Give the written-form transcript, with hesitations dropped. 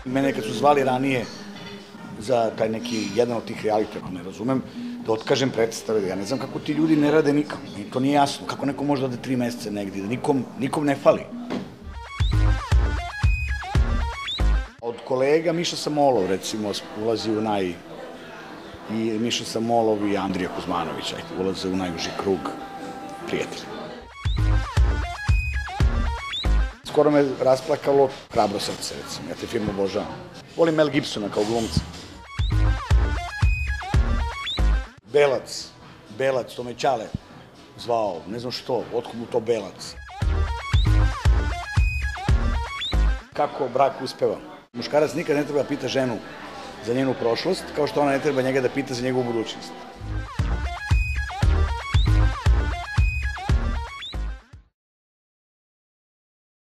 Mene kad su zvali ranije za taj neki, jedan od tih reality, ako ne razumem, da otkažem predstave, ja ne znam kako ti ljudi ne rade nikako, mi to nije jasno, kako neko može da ode 3 meseca negdje, da nikom ne fali. Od kolega Miša Samolov, recimo, ulazi u i Miša Samolov i Andrija Kuzmanović, ulaze u najuži krug prijatelja. Skoro me rasplakalo Hrabro srce, recimo, ja te film obožavam. Volim Mel Gibsona kao glumca. Belac, to me Ćale zvao, ne znam što, otkud mu to Belac. Kako brak uspeva? Muškarac nikad ne treba da pita ženu za njenu prošlost, kao što ona ne treba njega da pita za njegovu budućnost.